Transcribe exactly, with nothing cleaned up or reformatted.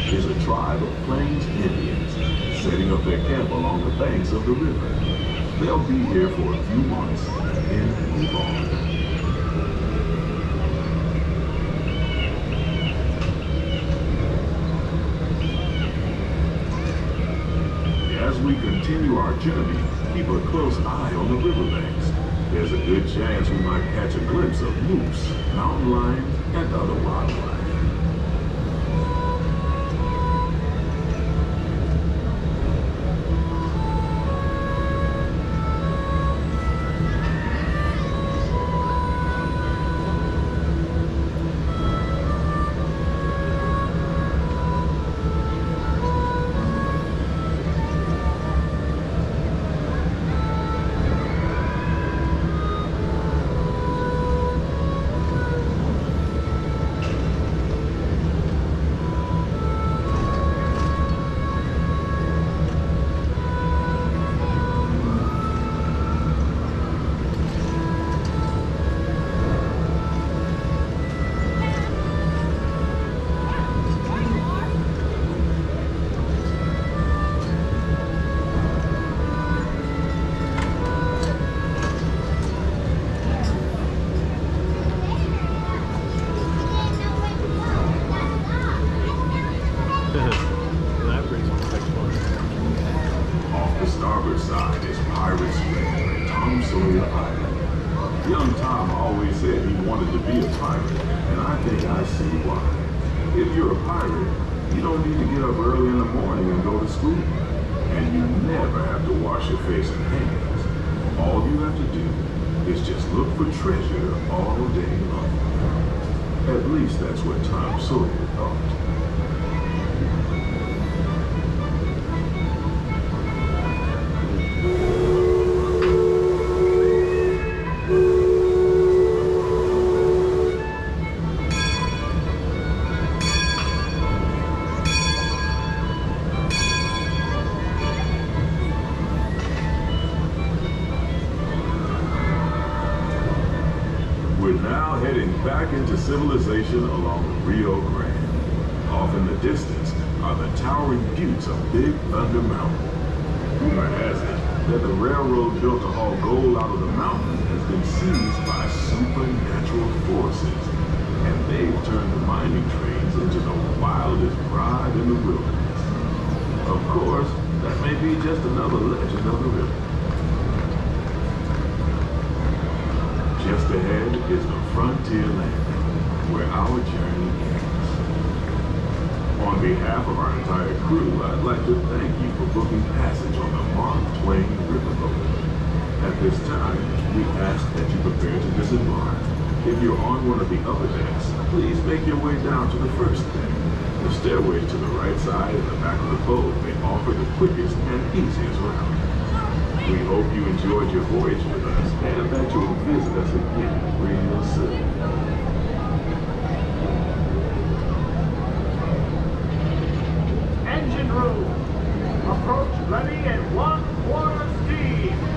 is a tribe of Plains Indians setting up their camp along the banks of the river. They'll be here for a few months and then move on. As we continue our journey, keep a close eye on the riverbanks. There's a good chance we might catch a glimpse of moose, mountain lions, and other wildlife. Young Tom always said he wanted to be a pirate, and I think I see why. If you're a pirate, you don't need to get up early in the morning and go to school. And you never have to wash your face and hands. All you have to do is just look for treasure all day long. At least that's what Tom Sawyer thought. Back into civilization along the Rio Grande. Off in the distance are the towering buttes of Big Thunder Mountain. Rumor has it that the railroad built to haul gold out of the mountain has been seized by supernatural forces, and they've turned the mining trains into the wildest ride in the wilderness. Of course, that may be just another legend of the river. Just ahead is the frontier land, where our journey ends. On behalf of our entire crew, I'd like to thank you for booking passage on the Mark Twain riverboat. At this time, we ask that you prepare to disembark. If you're on one of the upper decks, please make your way down to the first deck. The stairways to the right side and the back of the boat may offer the quickest and easiest route. We hope you enjoyed your voyage with us and that you'll visit us again real soon. Engine room. Approach ready at one quarter steam.